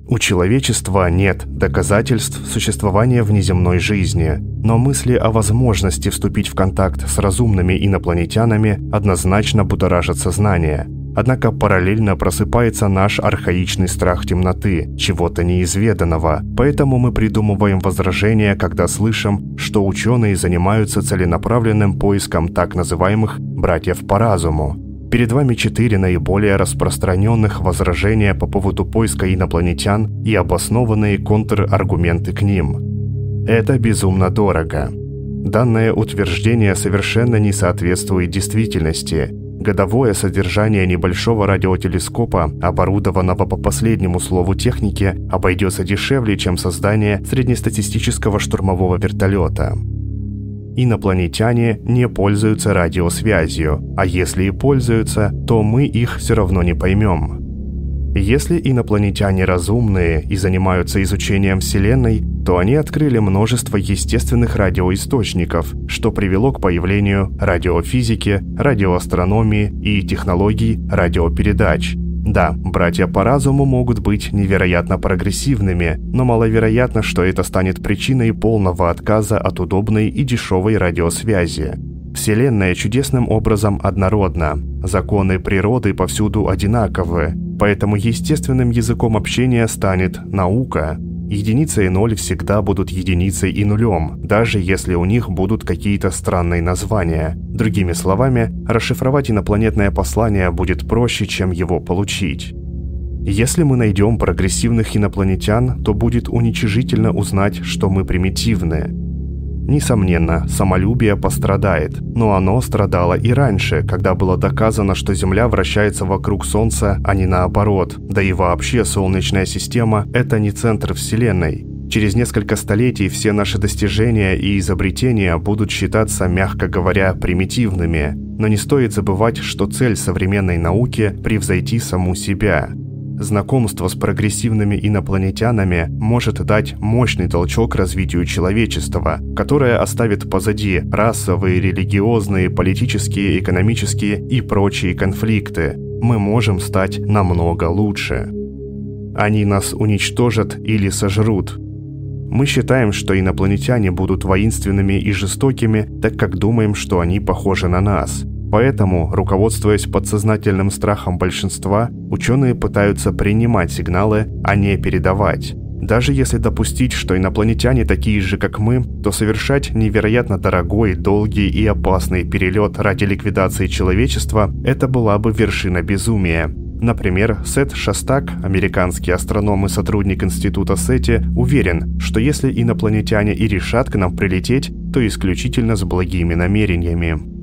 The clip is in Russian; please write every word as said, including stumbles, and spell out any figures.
У человечества нет доказательств существования внеземной жизни, но мысли о возможности вступить в контакт с разумными инопланетянами однозначно будоражат сознание. Однако параллельно просыпается наш архаичный страх темноты, чего-то неизведанного, поэтому мы придумываем возражения, когда слышим, что ученые занимаются целенаправленным поиском так называемых «братьев по разуму». Перед вами четыре наиболее распространенных возражения по поводу поиска инопланетян и обоснованные контраргументы к ним. Это безумно дорого. Данное утверждение совершенно не соответствует действительности. Годовое содержание небольшого радиотелескопа, оборудованного по последнему слову техники, обойдется дешевле, чем создание среднестатистического штурмового вертолета. Инопланетяне не пользуются радиосвязью, а если и пользуются, то мы их все равно не поймем. Если инопланетяне разумные и занимаются изучением Вселенной, то они открыли множество естественных радиоисточников, что привело к появлению радиофизики, радиоастрономии и технологий радиопередач. Да, братья по разуму могут быть невероятно прогрессивными, но маловероятно, что это станет причиной полного отказа от удобной и дешевой радиосвязи. Вселенная чудесным образом однородна, законы природы повсюду одинаковы, поэтому естественным языком общения станет наука. Единица и ноль всегда будут единицей и нулем, даже если у них будут какие-то странные названия. Другими словами, расшифровать инопланетное послание будет проще, чем его получить. Если мы найдем прогрессивных инопланетян, то будет уничижительно узнать, что мы примитивны. Несомненно, самолюбие пострадает, но оно страдало и раньше, когда было доказано, что Земля вращается вокруг Солнца, а не наоборот. Да и вообще Солнечная система – это не центр Вселенной. Через несколько столетий все наши достижения и изобретения будут считаться, мягко говоря, примитивными. Но не стоит забывать, что цель современной науки – превзойти саму себя. Знакомство с прогрессивными инопланетянами может дать мощный толчок развитию человечества, которое оставит позади расовые, религиозные, политические, экономические и прочие конфликты. Мы можем стать намного лучше. Они нас уничтожат или сожрут. Мы считаем, что инопланетяне будут воинственными и жестокими, так как думаем, что они похожи на нас. Поэтому, руководствуясь подсознательным страхом большинства, ученые пытаются принимать сигналы, а не передавать. Даже если допустить, что инопланетяне такие же, как мы, то совершать невероятно дорогой, долгий и опасный перелет ради ликвидации человечества – это была бы вершина безумия. Например, Сет Шостак, американский астроном и сотрудник института Сети, уверен, что если инопланетяне и решат к нам прилететь, то исключительно с благими намерениями.